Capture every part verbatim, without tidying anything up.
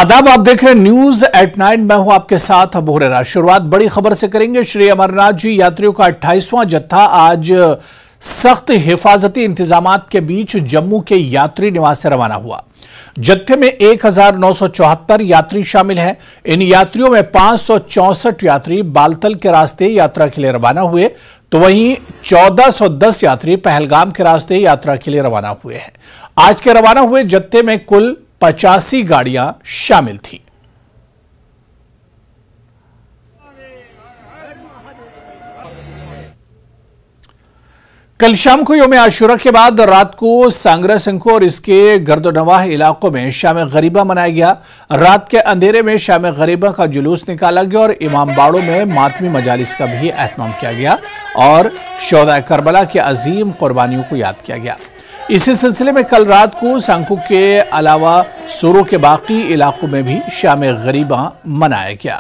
आदाब, आप देख रहे हैं न्यूज एट नाइन। मैं हूं आपके साथ अबू हुरैरा। शुरुआत बड़ी खबर से करेंगे। श्री अमरनाथ जी यात्रियों का अट्ठाईसवां जत्था आज सख्त हिफाजती इंतजामात के बीच जम्मू के यात्री निवास से रवाना हुआ। जत्थे में एक हजार नौ सौ चौहत्तर यात्री शामिल हैं। इन यात्रियों में पांच सौ चौसठ यात्री बालतल के रास्ते यात्रा के लिए रवाना हुए, तो वहीं चौदह सौ दस यात्री पहलगाम के रास्ते यात्रा के लिए रवाना हुए हैं। आज के रवाना हुए जत्थे में कुल पचासी गाड़ियां शामिल थीं। कल शाम को यौम आशूरा के बाद रात को सांगरा संको और इसके गर्दोनवाह इलाकों में शाम गरीबा मनाया गया। रात के अंधेरे में शाम गरीबा का जुलूस निकाला गया और इमाम बाड़ों में मातमी मजालिस का भी एहतमाम किया गया और शोहदा करबला की अजीम कुर्बानियों को याद किया गया। इसी सिलसिले में कल रात को सांकू के अलावा सूरों के बाकी इलाकों में भी शाम गरीबा मनाया गया।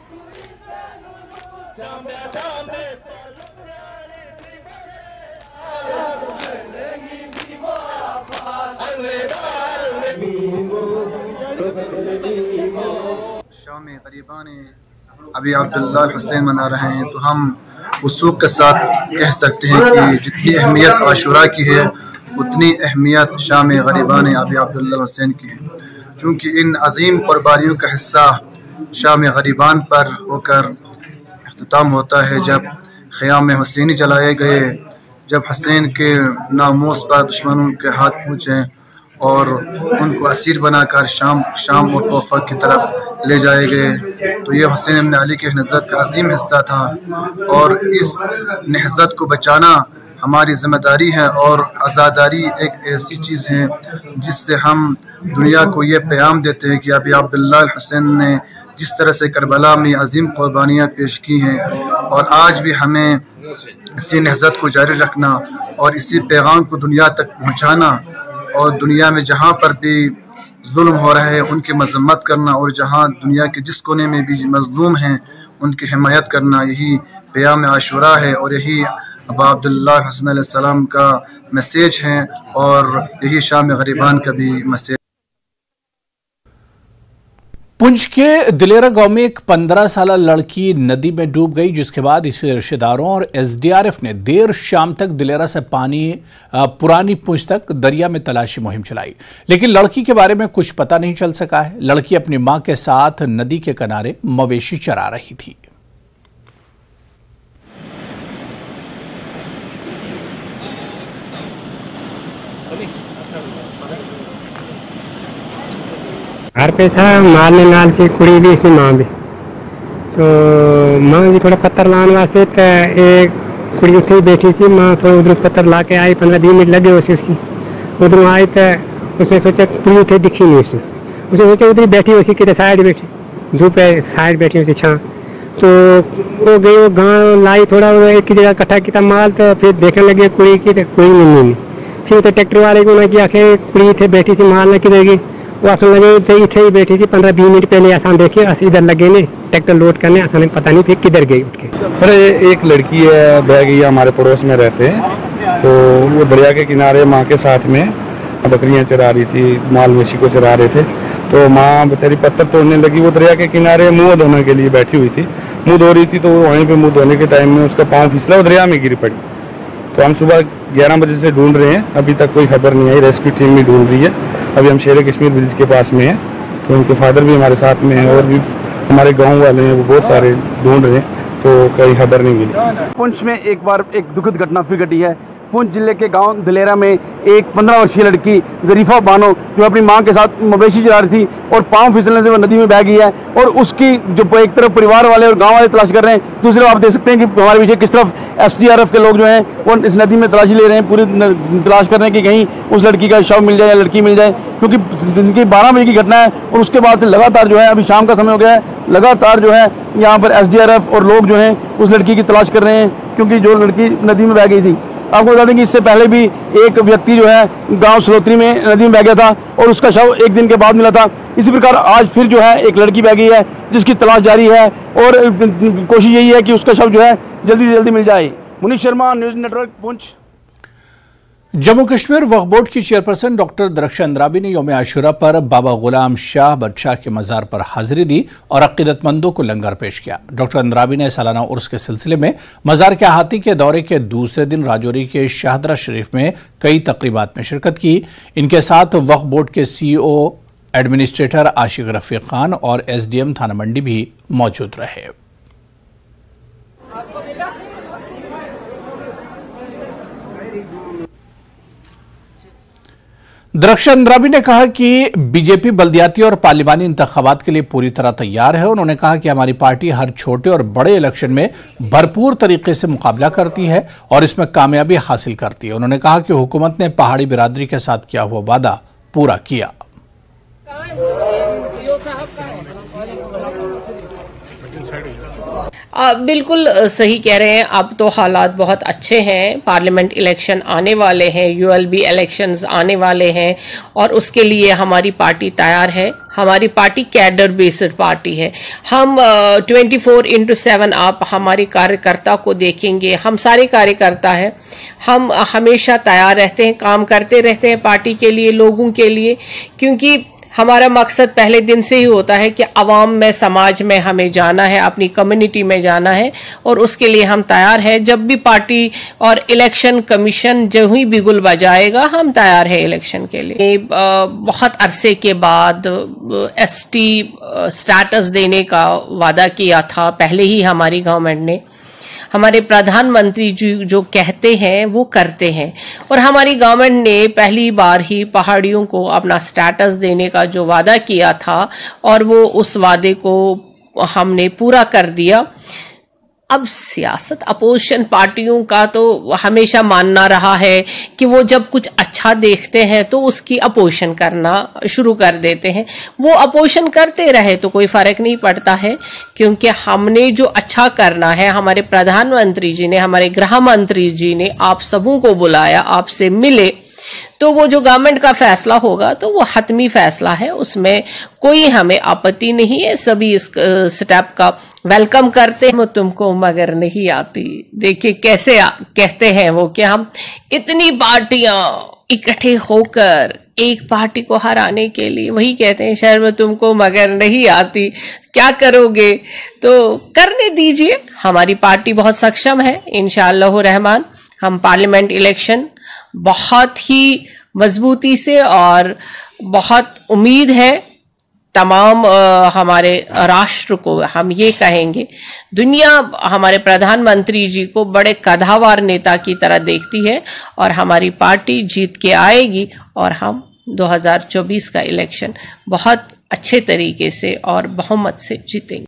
शाम गरीबा ने अभी अब्दुल्ला हुसैन मना रहे हैं, तो हम वसूख के साथ कह सकते हैं कि जितनी अहमियत आशूरा की है उतनी अहमियत शाम गरीबा ने अभी अब्दुल्ला हुसैन की है, चूँकि इन अजीम कुर्बानियों का हिस्सा शाम गरीबान पर होकर अख्ताम होता है। जब ख़याम हुसैनी जलाए गए, जब हुसैन के नामूस पर दुश्मनों के हाथ पहुँचे और उनको असीर बनाकर शाम शाम और कोफा की तरफ ले जाए गए, तो ये हुसैन इब्न अली के नहज़त का अजीम हिस्सा था और इस नहज़त को बचाना हमारी ज़िम्मेदारी है। और आज़ादारी एक ऐसी चीज़ है जिससे हम दुनिया को ये पैगाम देते हैं कि अभी अब्दुल्ला हुसैन ने जिस तरह से करबला में अजीम कुर्बानियाँ पेश की हैं और आज भी हमें इसी नहज़त को जारी रखना और इसी पैगाम को दुनिया तक पहुँचाना और दुनिया में जहाँ पर भी जुल्म हो रहा है उनकी मजम्मत करना और जहाँ दुनिया के जिस कोने में भी मजलूम हैं उनकी हिमायत करना, यही क़याम आशूरा है और यही अबा अब्दुल्ला हुसैन अलैहिस्सलाम का मैसेज है और यही शाम गरीबान का भी मैसेज। पुंछ के दिलेरा गांव में एक पंद्रह साल लड़की नदी में डूब गई, जिसके बाद इसके रिश्तेदारों और एसडीआरएफ ने देर शाम तक दिलेरा से पानी पुरानी पुंछ तक दरिया में तलाशी मुहिम चलाई, लेकिन लड़की के बारे में कुछ पता नहीं चल सका है। लड़की अपनी मां के साथ नदी के किनारे मवेशी चरा रही थी। घर पे था मारने नाल से कुड़ी भी इसमें मां भी, तो मां भी थोड़ा पत्थर लाने वास्ते तो एक कुड़ी उठी बैठी सी, मां थोड़ा उधर पत्थर ला के आई, पंद्रह बीस मिनट लगे उसे उसकी उधर आई तो उसने सोचा कुड़ी उठे दिखी नहीं उसने उसने सोचा उधर बैठी उसी की साइड बैठी धूप है साइड बैठी उसी छाँ, तो वो गई वो गाँव लाई थोड़ा एक ही जगह इकट्ठा किया माल, तो फिर देखने लगे कुड़ी की तो कुड़ी नहीं मिली। फिर तो ट्रैक्टर वाले को उन्हें आखे कुड़ी थे बैठी सी माल न किधर गई, वो आखिर लगे तो इतने ही बैठी थी पंद्रह बीस मिनट पहले आसान देखे अस इधर लगे ने ट्रैक्टर लोड करने आसान पता नहीं फिर किधर गई उठ के। अरे एक लड़की है बह गई, हमारे पड़ोस में रहते हैं, तो वो दरिया के किनारे माँ के साथ में बकरियां चरा रही थी, माल मवेशी को चरा रहे थे, तो माँ बेचारी पत्थर तोड़ने लगी। वो दरिया के किनारे मुँह धोने के लिए बैठी हुई थी, मुँह धो रही थी, तो वहीं पर मुँह धोने के टाइम में उसका पाँव फिसला और दरिया में गिर पड़ी। तो हम सुबह ग्यारह बजे से ढूंढ रहे हैं, अभी तक कोई खबर नहीं आई। रेस्क्यू टीम भी ढूंढ रही है। अभी हम शेर कश्मीर ब्रिज के पास में हैं, तो उनके फादर भी हमारे साथ में हैं और भी हमारे गांव वाले हैं, वो बहुत सारे ढूंढ रहे हैं, तो कहीं खबर नहीं मिली। पुंछ में एक बार एक दुखद घटना फिर घटी है। पुंछ जिले के गांव दिलेरा में एक पंद्रह वर्षीय लड़की जरीफा बानो जो अपनी मां के साथ मवेशी चला रही थी और पांव फिसलने से वो नदी में बह गई है और उसकी जो एक तरफ परिवार वाले और गांव वाले तलाश कर रहे हैं, दूसरी तरफ आप देख सकते हैं कि हमारे पीछे किस तरफ एसडीआरएफ के लोग जो हैं वो इस नदी में तलाशी ले रहे हैं, पूरी तलाश कर रहे हैं कि कहीं उस लड़की का शव मिल जाए या लड़की मिल जाए, क्योंकि दिन की बारह बजे की घटना है और उसके बाद से लगातार जो है अभी शाम का समय हो गया है, लगातार जो है यहाँ पर एसडीआरएफ और लोग जो हैं उस लड़की की तलाश कर रहे हैं, क्योंकि जो लड़की नदी में बह गई थी। आपको बता दें कि इससे पहले भी एक व्यक्ति जो है गांव सलोत्री में नदी में बह गया था और उसका शव एक दिन के बाद मिला था। इसी प्रकार आज फिर जो है एक लड़की बह गई है जिसकी तलाश जारी है और कोशिश यही है कि उसका शव जो है जल्दी से जल्दी मिल जाए। Munish Sharma, news network, Poonch. जम्मू कश्मीर वक्फ बोर्ड की चेयरपर्सन डॉक्टर दरख्शां अंद्राबी ने यौम आशुरा पर बाबा गुलाम शाह बदशाह के मज़ार पर हाजिरी दी और अक़ीदतमंदों को लंगर पेश किया। डॉक्टर अंद्राबी ने सालाना उर्स के सिलसिले में मज़ार के अहाती के दौरे के दूसरे दिन राजौरी के शाहदरा शरीफ में कई तकरीबात में शिरकत की। इनके साथ वक्फ बोर्ड के C O administrator Ashiq Rafiq Khan और एस डी एम थाना मंडी भी मौजूद रहे। दरख्शां अंद्राबी ने कहा कि बीजेपी बल्दियाती और पार्लिमानी इंतखाबात के लिए पूरी तरह तैयार है। उन्होंने कहा कि हमारी पार्टी हर छोटे और बड़े इलेक्शन में भरपूर तरीके से मुकाबला करती है और इसमें कामयाबी हासिल करती है। उन्होंने कहा कि हुकूमत ने पहाड़ी बिरादरी के साथ किया हुआ वादा पूरा किया। आ, बिल्कुल सही कह रहे हैं। अब तो हालात बहुत अच्छे हैं। पार्लियामेंट इलेक्शन आने वाले हैं, यूएलबी इलेक्शंस आने वाले हैं और उसके लिए हमारी पार्टी तैयार है। हमारी पार्टी कैडर बेस्ड पार्टी है। हम ट्वेंटी फोर इंटू सेवन आप हमारे कार्यकर्ता को देखेंगे। हम सारे कार्यकर्ता हैं, हम हमेशा तैयार रहते हैं, काम करते रहते हैं पार्टी के लिए, लोगों के लिए, क्योंकि हमारा मकसद पहले दिन से ही होता है कि अवाम में, समाज में हमें जाना है, अपनी कम्युनिटी में जाना है और उसके लिए हम तैयार हैं। जब भी पार्टी और इलेक्शन कमीशन जो ही बिगुल बजाएगा, हम तैयार है इलेक्शन के लिए। बहुत अरसे के बाद एसटी स्टेटस देने का वादा किया था पहले ही हमारी गवर्नमेंट ने। हमारे प्रधानमंत्री जी जो कहते हैं वो करते हैं और हमारी गवर्नमेंट ने पहली बार ही पहाड़ियों को अपना स्टेटस देने का जो वादा किया था और वो उस वादे को हमने पूरा कर दिया। अब सियासत अपोजिशन पार्टियों का तो हमेशा मानना रहा है कि वो जब कुछ अच्छा देखते हैं तो उसकी अपोजिशन करना शुरू कर देते हैं। वो अपोजिशन करते रहे तो कोई फर्क नहीं पड़ता है, क्योंकि हमने जो अच्छा करना है, हमारे प्रधानमंत्री जी ने, हमारे गृह मंत्री जी ने आप सबों को बुलाया, आपसे मिले, तो वो जो गवर्नमेंट का फैसला होगा तो वो हतमी फैसला है, उसमें कोई हमें आपत्ति नहीं है। सभी इस स्टेप का वेलकम करते हैं। तुमको मगर नहीं आती। देखिए कैसे आ, कहते हैं वो कि हम इतनी पार्टियां इकट्ठे होकर एक पार्टी को हराने के लिए, वही कहते हैं शर्म तुमको मगर नहीं आती, क्या करोगे? तो करने दीजिए। हमारी पार्टी बहुत सक्षम है इंशाअल्लाह रहमान। हम पार्लियामेंट इलेक्शन बहुत ही मजबूती से और बहुत उम्मीद है तमाम आ, हमारे राष्ट्र को हम ये कहेंगे, दुनिया हमारे प्रधानमंत्री जी को बड़े कद्दावर नेता की तरह देखती है और हमारी पार्टी जीत के आएगी और हम दो हज़ार चौबीस का इलेक्शन बहुत अच्छे तरीके से और बहुमत से जीतेंगे।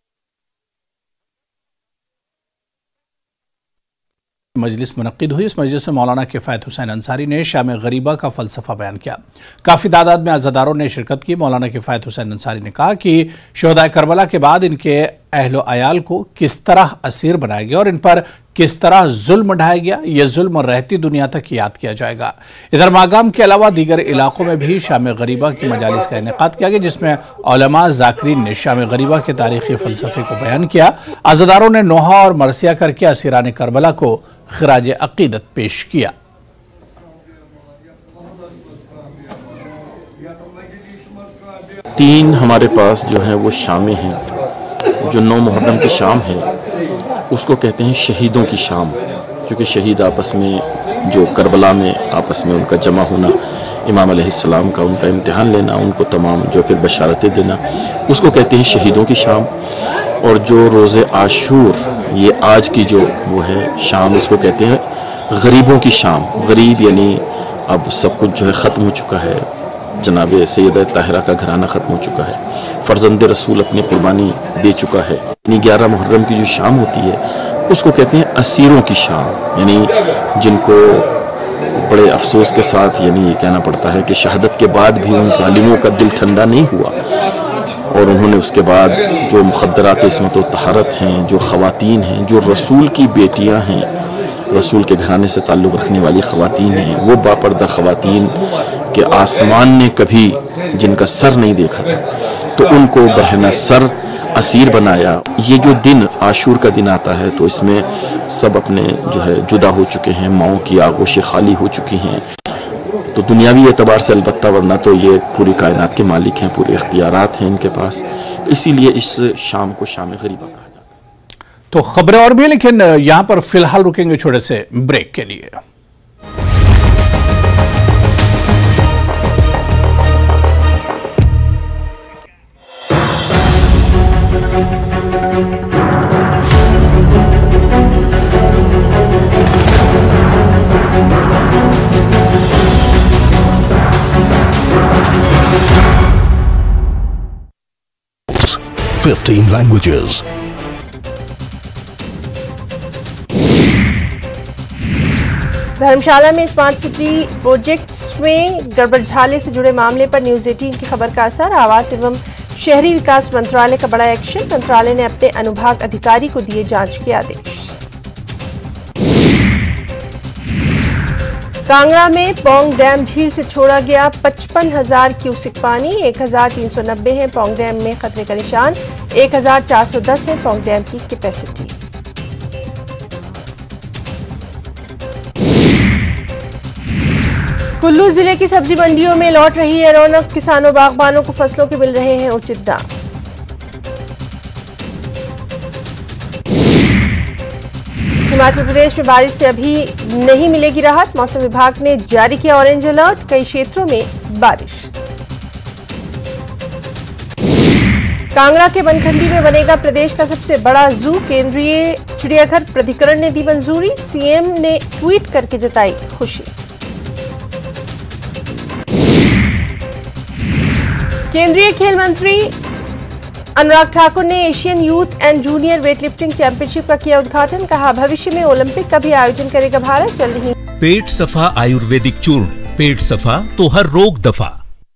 मजलिस मुनक्किद हुई। इस मजलिस में मौलाना किफ़ायत हुसैन अंसारी ने शाम गरीबा का फ़लसफ़ा बयान किया। काफ़ी तादाद में अज़ादारों ने शिरकत की। मौलाना किफ़ायत हुसैन अंसारी ने कहा कि शोहदाए करबला के बाद इनके अहलो अयाल को किस तरह असीर बनाया गया और इन पर किस तरह जुल्म ढाया गया, यह जुल्म रहती दुनिया तक याद किया जाएगा। इधर मागाम के अलावा दीगर इलाकों में भी शाम गरीबा की मजालिस का इनेकाद किया गया, जिसमें उलमा ज़ाकिरीन ने शाम गरीबा के तारीख़ी फ़लसफ़े को बयान किया। अज़ादारों ने नोहा और मरसिया करके असीरान करबला को खिराज अक़ीदत पेश किया। तीन हमारे पास जो है वो शामें हैं। जो नौ मुहर्रम की शाम है उसको कहते हैं शहीदों की शाम, क्योंकि शहीद आपस में जो करबला में आपस में उनका जमा होना, इमाम अलैहिस्सलाम का उनका इम्तिहान लेना, उनको तमाम जो फिर बशारतें देना, उसको कहते हैं शहीदों की शाम। और जो रोज़े आशूर, ये आज की जो वो है शाम, इसको कहते हैं गरीबों की शाम। गरीब यानी अब सब कुछ जो है ख़त्म हो चुका है, जनाब सैयदा ताहिरा का घराना ख़त्म हो चुका है, फ़र्जंद रसूल अपनी कुर्बानी दे चुका है। यानी ग्यारह मुहर्रम की जो शाम होती है उसको कहते हैं असीरों की शाम, यानी जिनको बड़े अफसोस के साथ यानी ये कहना पड़ता है कि शहादत के बाद भी उन जालिमों का दिल ठंडा नहीं हुआ और उन्होंने उसके बाद जो मुखद्दरात इस्मत व तहारत हैं, जो ख़वातीन हैं, जो रसूल की बेटियां हैं, रसूल के घराने से ताल्लुक़ रखने वाली ख़वातीन हैं, वो बापर्दा ख़वातीन के आसमान ने कभी जिनका सर नहीं देखा था, तो उनको बरहना सर असीर बनाया। ये जो दिन आशूर का दिन आता है तो इसमें सब अपने जो है जुदा हो चुके हैं, माओं की आगोशें खाली हो चुकी हैं। तो दुनियावी एतबार से अलबत्ता, वरना तो ये पूरी कायनात के मालिक हैं, पूरे इख्तियारात हैं इनके पास, इसीलिए इस शाम को शाम गरीबा कहा जाता है। तो खबरें और भी, लेकिन यहां पर फिलहाल रुकेंगे छोटे से ब्रेक के लिए। fifteen languages. धर्मशाला में स्मार्ट सिटी प्रोजेक्ट्स में गड़बड़झाले से जुड़े मामले पर न्यूज अठारह की खबर का असर। आवास एवं शहरी विकास मंत्रालय का बड़ा एक्शन, मंत्रालय ने अपने अनुभाग अधिकारी को दिए जांच के आदेश। कांगड़ा में पौंग डैम झील से छोड़ा गया पचपन हजार क्यूसिक पानी, एक हजार तीन सौ नब्बे है पौंग डैम में खतरे का निशान, एक हजार चार सौ दस है पौंग डैम की कैपेसिटी। कुल्लू जिले की सब्जी मंडियों में लौट रही है रौनक, किसानों बागबानों को फसलों के मिल रहे हैं उचित दाम। हिमाचल प्रदेश में बारिश से अभी नहीं मिलेगी राहत, मौसम विभाग ने जारी किया ऑरेंज अलर्ट, कई क्षेत्रों में बारिश। कांगड़ा के बनखंडी में बनेगा प्रदेश का सबसे बड़ा जू, केंद्रीय चिड़ियाघर प्राधिकरण ने दी मंजूरी, सीएम ने ट्वीट करके जताई खुशी। केंद्रीय खेल मंत्री अनुराग ठाकुर ने Asian youth and junior weightlifting championship का किया उद्घाटन, कहा भविष्य में ओलंपिक का भी आयोजन करेगा भारत। चल रही पेट सफा आयुर्वेदिक चूर्ण, पेट सफा तो हर रोग दफा।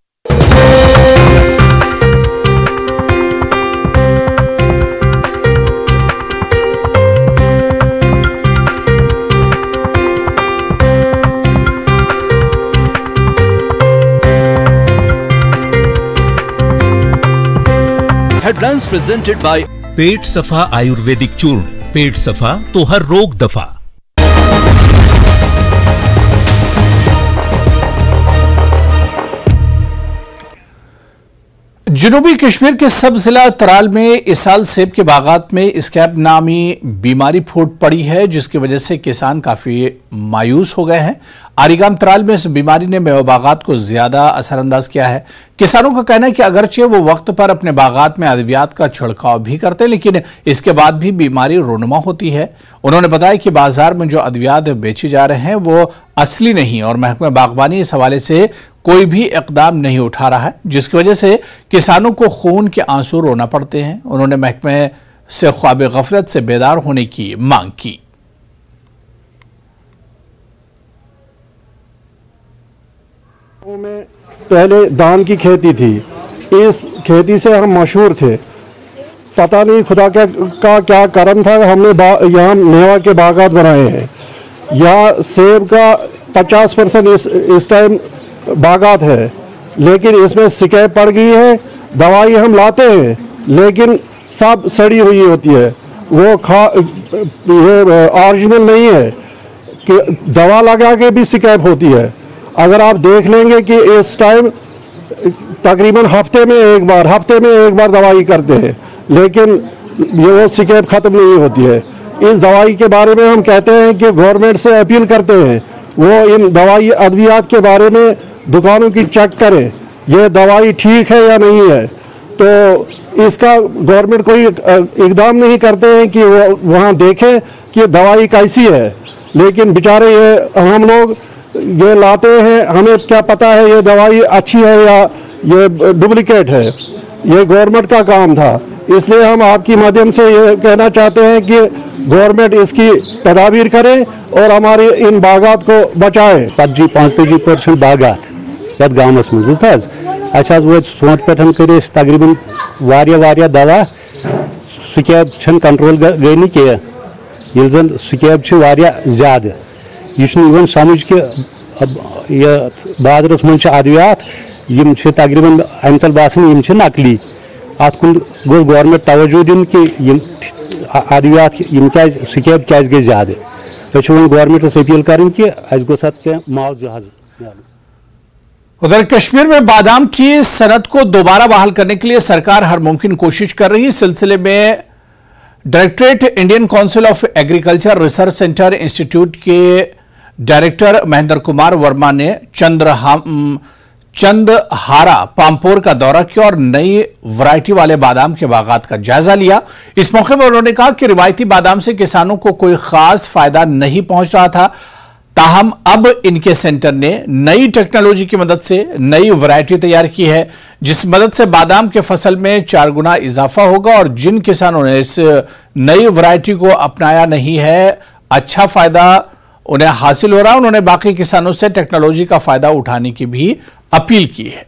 Headlines presented by पेट सफा आयुर्वेदिक चूर्ण, पेट सफा तो हर रोग दफा। जनूबी कश्मीर के सब जिला तराल में इस साल सेब के बागात में स्कैब नामी बीमारी फूट पड़ी है, जिसकी वजह से किसान काफी मायूस हो गए हैं। आरीगाम तराल में इस बीमारी ने मेवा बागात को ज्यादा असरअंदाज किया है। किसानों का कहना है कि अगरचे वो वक्त पर अपने बागात में अद्वियात का छिड़काव भी करते हैं, लेकिन इसके बाद भी बीमारी रोनुमा होती है। उन्होंने बताया कि बाजार में जो अद्वियात बेचे जा रहे हैं वो असली नहीं और महकमा बागबानी इस हवाले से कोई भी इकदाम नहीं उठा रहा है, जिसकी वजह से किसानों को खून के आंसू रोना पड़ते हैं। उन्होंने महकमे से ख्वाब गफलत से बेदार होने की मांग की। में पहले धान की खेती थी, इस खेती से हम मशहूर थे। पता नहीं खुदा का, का क्या करम था, हमने यहाँ मेवा के बागात बनाए हैं। यहाँ सेब का पचास परसेंट इस इस टाइम बागात है, लेकिन इसमें शिकायत पड़ गई है। दवाई हम लाते हैं लेकिन सब सड़ी हुई होती है, वो खा ये ओरिजिनल नहीं है कि दवा लगा के भी शिकायत होती है। अगर आप देख लेंगे कि इस टाइम तकरीबन हफ्ते में एक बार हफ्ते में एक बार दवाई करते हैं, लेकिन ये वो शिकायत ख़त्म नहीं होती है। इस दवाई के बारे में हम कहते हैं कि गवर्नमेंट से अपील करते हैं वो इन दवाई अद्वियात के बारे में दुकानों की चेक करें, ये दवाई ठीक है या नहीं है। तो इसका गवर्नमेंट कोई इकदाम नहीं करते हैं कि वो वहाँ देखें कि दवाई कैसी है, लेकिन बेचारे ये हम लोग ये लाते हैं, हमें क्या पता है ये दवाई अच्छी है या ये डुप्लीकेट है। ये गवर्नमेंट का काम था, इसलिए हम आपकी माध्यम से ये कहना चाहते हैं कि गवर्नमेंट इसकी तदाबीर करे और हमारे इन बागात को बचाए। सत्जी पाँच परसेंट बागात ये गाँवस मज बुझ वो सोट पे कर तकरीबन वारिया वारिया दवा स्कैब छन कंट्रोल गई नी कह, ये जन स्कैब ज्यादा यह समझ कि बाजारस मज अद्वियात यम तकरीबन अम तल बासान यम नकली। अत कुन गो गवर्नमेंट तवज्जो दिन कि यम अद्वियात यम क्या स्कैब क्या गई ज्यादा। वो गवर्नमेंटस अपील करें कि अस गोस क्या मुआवजा। उधर कश्मीर में बादाम की सनत को दोबारा बहाल करने के लिए सरकार हर मुमकिन कोशिश कर रही है। इस सिलसिले में directorate Indian council of agriculture research centre institute के डायरेक्टर महेंद्र कुमार वर्मा ने चंद्रहा चंदहारा पामपोर का दौरा किया और नई वैरायटी वाले बादाम के बागात का जायजा लिया। इस मौके पर उन्होंने कहा कि रिवायती बादाम से किसानों को कोई खास फायदा नहीं पहुंच रहा था, ताहम अब इनके सेंटर ने नई टेक्नोलॉजी की मदद से नई वैरायटी तैयार की है, जिस मदद से बादाम के फसल में चार गुना इजाफा होगा और जिन किसानों ने इस नई वैरायटी को अपनाया नहीं है, अच्छा फायदा उन्हें हासिल हो रहा है। उन्होंने बाकी किसानों से टेक्नोलॉजी का फायदा उठाने की भी अपील की है।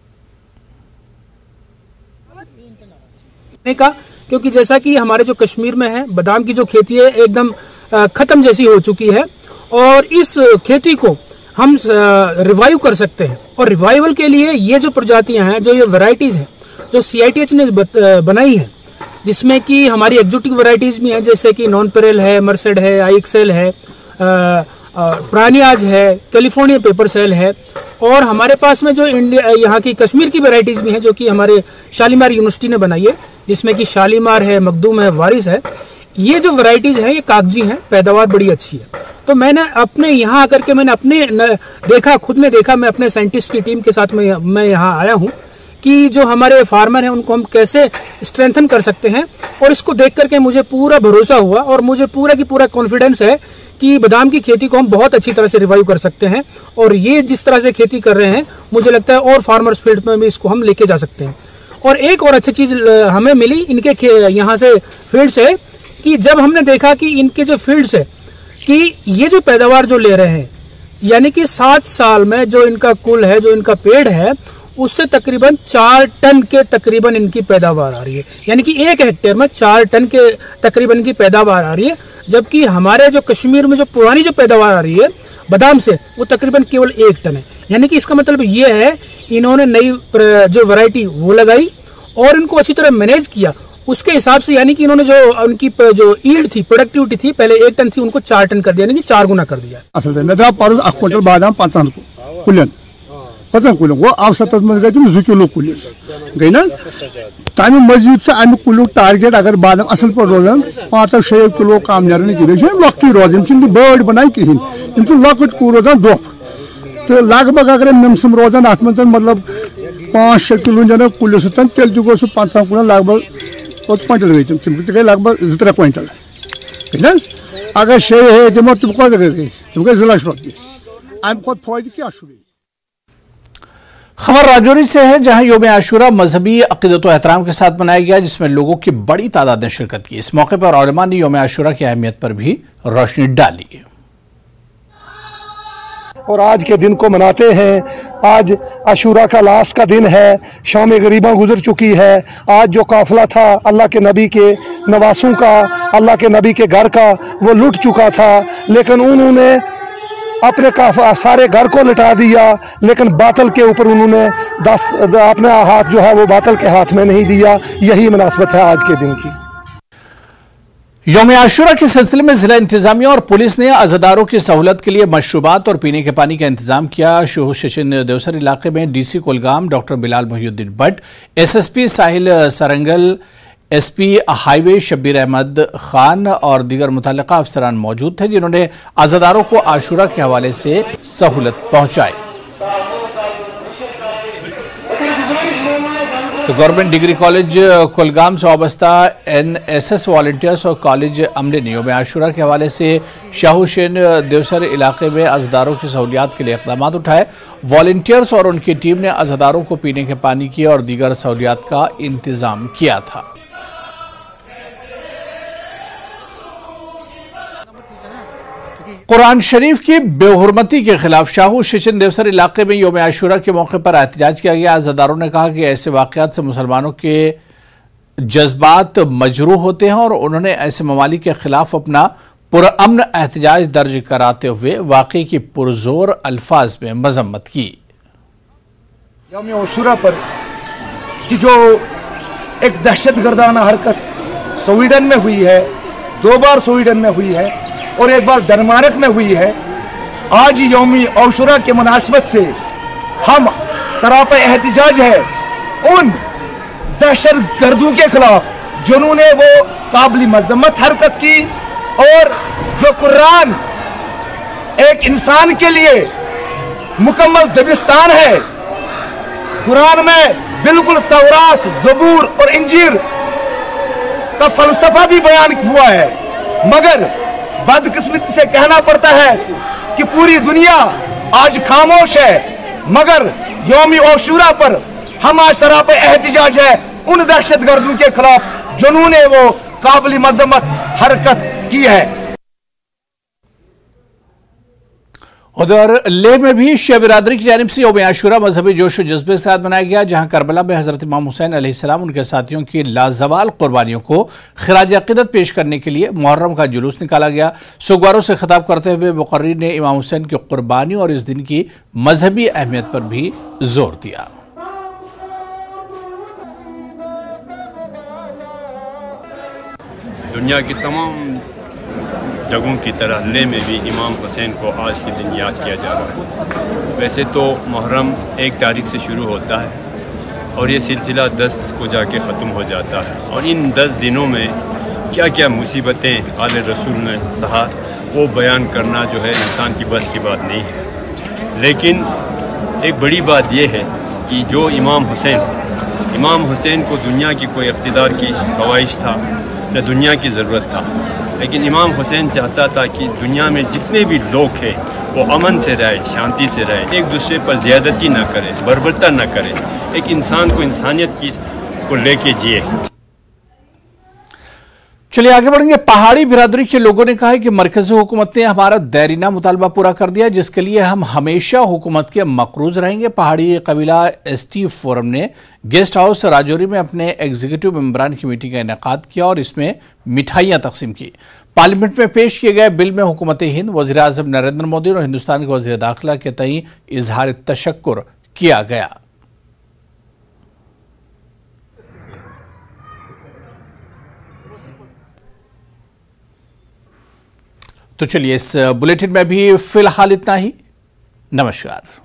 का क्योंकि जैसा कि हमारे जो कश्मीर में है बादाम की जो खेती है एकदम खत्म जैसी हो चुकी है और इस खेती को हम रिवाइव कर सकते हैं। और रिवाइवल के लिए ये जो प्रजातियां हैं, जो ये वैरायटीज हैं जो सी आई टी एच ने बनाई है, जिसमें कि हमारी एग्जोटिक वैरायटीज भी हैं जैसे कि नॉन पेरेल है, मर्सेड है, आई एक्सेल है, प्रानियाज है, कैलिफोर्निया पेपर सेल है और हमारे पास में जो इंडिया यहाँ की कश्मीर की वैरायटीज भी हैं जो कि हमारे शालीमार यूनिवर्सिटी ने बनाई है, जिसमें कि शालीमार है, मखदूम है, वारिस है। ये जो वैरायटीज हैं ये कागजी हैं, पैदावार बड़ी अच्छी है। तो मैंने अपने यहाँ आकर के मैंने अपने देखा, खुद ने देखा, मैं अपने साइंटिस्ट की टीम के साथ में मैं यहाँ आया हूँ कि जो हमारे फार्मर हैं उनको हम कैसे स्ट्रेंथन कर सकते हैं। और इसको देख करके मुझे पूरा भरोसा हुआ और मुझे पूरा की पूरा कॉन्फिडेंस है कि बादाम की खेती को हम बहुत अच्छी तरह से रिवाइव कर सकते हैं। और ये जिस तरह से खेती कर रहे हैं मुझे लगता है और फार्मर्स फील्ड में भी इसको हम लेके जा सकते हैं। और एक और अच्छी चीज हमें मिली इनके यहाँ से फील्ड से कि जब हमने देखा कि इनके जो फील्ड से कि ये जो पैदावार जो ले रहे हैं, यानी कि सात साल में जो इनका कुल है, जो इनका पेड़ है, उससे तकरीबन चार टन के तकरीबन इनकी पैदावार आ रही है। यानी कि एक हेक्टेयर में चार टन के तकरीबन की पैदावार आ रही है, जबकि हमारे जो कश्मीर में जो पुरानी जो पैदावार आ रही है बादाम से वो तकरीबन केवल एक टन है। यानी कि इसका मतलब ये है इन्होंने नई जो वैरायटी वो लगाई और इनको अच्छी तरह मैनेज किया उसके हिसाब से, यानी कि इन्होंने जो उनकी जो ईल्ड थी, प्रोडक्टिविटी थी, पहले एक टन थी उनको चार टन कर दिया, यानी कि चार गुना कर दिया। असल में पर क्विंटल बादाम पंचान कुलन पचान कुल वो आव सतत मज गई तुम जु किलो कुलिस गई ना तमें मजीद से अमिक कुलुक टारगेट अगर बादाम असल पर रोजान पाँच शे किलो कम नीर लक्टी रोजान बड़ बनाई कहें लकट कू रोजान दोफ तो लगभग अगर नमसम रोजान अत मतलब पाँच शे किलो नीर कुलिस तेल गो सह पंचा कुल लगभग क्विंटल गई तम गई लगभग जो त्रे क्विंटल गई अगर शे हे दिमो तुम कत गई तुम गई जो लक्ष रुपये अम खुद फायदे क्या खबर राजौरी से है, जहां योम आशूरा मजहबी अकीदत व एहतराम के साथ मनाया गया, जिसमें लोगों की बड़ी तादाद ने शिरकत की। इस मौके पर उलमा ने योम आशूरा की अहमियत पर भी रोशनी डाली। और आज के दिन को मनाते हैं। आज आशूरा का लास्ट का दिन है, शाम गरीबा गुजर चुकी है। आज जो काफिला था अल्लाह के नबी के नवासों का, अल्लाह के नबी के घर का, वो लुट चुका था, लेकिन उन्होंने अपने सारे घर को लुटा दिया, लेकिन बातल के ऊपर उन्होंने दस अपना हाथ जो है वो बातल के हाथ में नहीं दिया। यही मुनासबत है आज के दिन की। योम आशूरा के सिलसिले में जिला इंतजामिया और पुलिस ने अज़ादारों की सहूलत के लिए मशरूबात और पीने के पानी का इंतजाम किया। शोह शचिन देवसर इलाके में DC Kulgam doctor Bilal Mohiuddin Bhatt, SSP Sahil Sarangal, SP highway Shabbir Ahmad Khan और दीगर मुतल्लिका अफसरान मौजूद थे, जिन्होंने अज़ादारों को आशूरा के हवाले से सहूलत पहुंचाई। तो गवर्नमेंट डिग्री कॉलेज कुलगाम से वाबस्ता एनएसएस वॉलंटियर्स और कॉलेज अमले ने योम आशूरा के हवाले से शाह हुसैन देवसर इलाके में अज़ादारों की सहूलियात के लिए इक़दाम उठाए। वॉलंटियर्स और उनकी टीम ने अज़ादारों को पीने के पानी की और दीगर सहूलियात का इंतजाम किया था। कुरान शरीफ की बेहुरमती के खिलाफ शाह शचिन देवसर इलाके में योम आशूरा के मौके पर एहतजाज किया गया। अज़ादारों ने कहा कि ऐसे वाक़यात से मुसलमानों के जज्बात मजरूह होते हैं और उन्होंने ऐसे ममालिक के खिलाफ अपना पुरअमन एहतजाज दर्ज कराते हुए वाक़ई की पुरजोर अल्फाज में मजम्मत की। योम आशूरा पर कि जो एक दहशत गर्दाना हरकत स्वीडन में हुई है, दो बार स्वीडन में हुई है और एक बार डेनमार्क में हुई है। आज योम आशूरा के मुनासबत से हम सरापा एहतिजाज है उन दहशत गर्दों के खिलाफ जिन्होंने वो काबिल मजम्मत हरकत की और जो कुरान एक इंसान के लिए मुकम्मल दबिस्तान है। कुरान में बिल्कुल तौरात, ज़बूर और इंजील का फलसफा भी बयान हुआ है, मगर बदकिस्मती से कहना पड़ता है कि पूरी दुनिया आज खामोश है। मगर यौम आशूरा पर हम आज सरापा एहतिजाज है उन दहशत गर्दों के खिलाफ जिन्होंने वो काबिल मजम्मत हरकत की है। उधर लेह में भी शिया बिरादरी की जानिब से यौम आशूरा मजहबी जोश और जज्बे के साथ मनाया गया, जहां करबला में हजरत इमाम हुसैन अलैहिस्सलाम उनके साथियों की लाजवाल कुर्बानियों को खिराज अकीदत पेश करने के लिए मुहर्रम का जुलूस निकाला गया। सुगवारों से खिताब करते हुए मुकर्रिर ने इमाम हुसैन की कुर्बानी और इस दिन की मजहबी अहमियत पर भी जोर दिया। दुनिया की तमाम जगहों की तरह लेह में भी इमाम हुसैन को आज के दिन याद किया जा रहा है। वैसे तो मुहर्रम एक तारीख से शुरू होता है और ये सिलसिला दस को जाके ख़त्म हो जाता है, और इन दस दिनों में क्या क्या मुसीबतें आले रसूल ने सहा वो बयान करना जो है इंसान की बस की बात नहीं है। लेकिन एक बड़ी बात यह है कि जो इमाम हुसैन इमाम हुसैन को दुनिया की कोई इक़्तिदार की ख्वाहिश था न दुनिया की ज़रूरत था, लेकिन इमाम हुसैन चाहता था कि दुनिया में जितने भी लोग हैं वो अमन से रहे, शांति से रहे, एक दूसरे पर ज़्यादती ना करे, बर्बरता ना करे, एक इंसान को इंसानियत की को लेके जिए। चलिए आगे बढ़ेंगे। पहाड़ी बिरादरी के लोगों ने कहा है कि मरकजी हुकूमत ने हमारा दैरीना मुतालबा पूरा कर दिया, जिसके लिए हम हमेशा हुकूमत के मकरूज रहेंगे। पहाड़ी कबीला एसटी फोरम ने गेस्ट हाउस राजौरी में अपने एग्जीक्यूटिव मेंबरान की मीटिंग का इनेकाद किया और इसमें मिठाइयां तकसीम की। पार्लियामेंट में पेश किए गए बिल में हुकूमत हिंद, वज़ीर आज़म नरेंद्र मोदी और हिंदुस्तान के वज़ीर दाखिला के तई इजहार तशक्कुर किया गया। तो चलिए इस बुलेटिन में भी फिलहाल इतना ही। नमस्कार।